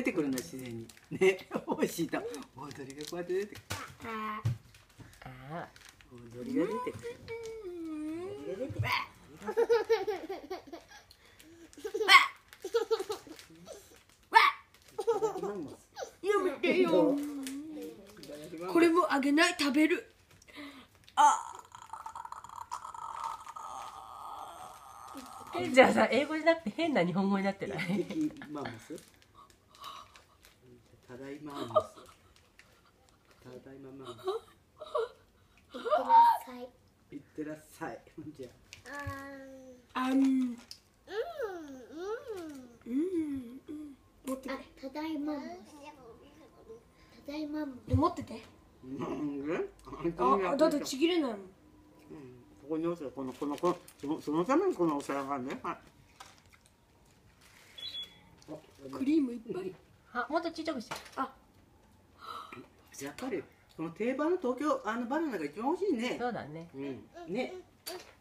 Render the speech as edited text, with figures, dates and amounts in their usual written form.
てくるんだ自然にね。美味しいと踊りがこうやって出てくる。踊りが出てくる。踊りが出てくる。やめてよ。これもあげない、食べる。 じゃあさ、英語じゃなくて変な日本語になってない？ マンモス。ただいまマンモス。ただいまマンモス。いってらっしゃい。じゃあ。 持ってて。ただいま。ただいま。持ってて。だってちぎれないもん。 ここに乗せるそのためにこのお皿があるね。 クリームいっぱい。 もっとちっちゃくして。 やっぱりこの定番の東京バナナが一番美味しいね。 そうだね。 ね。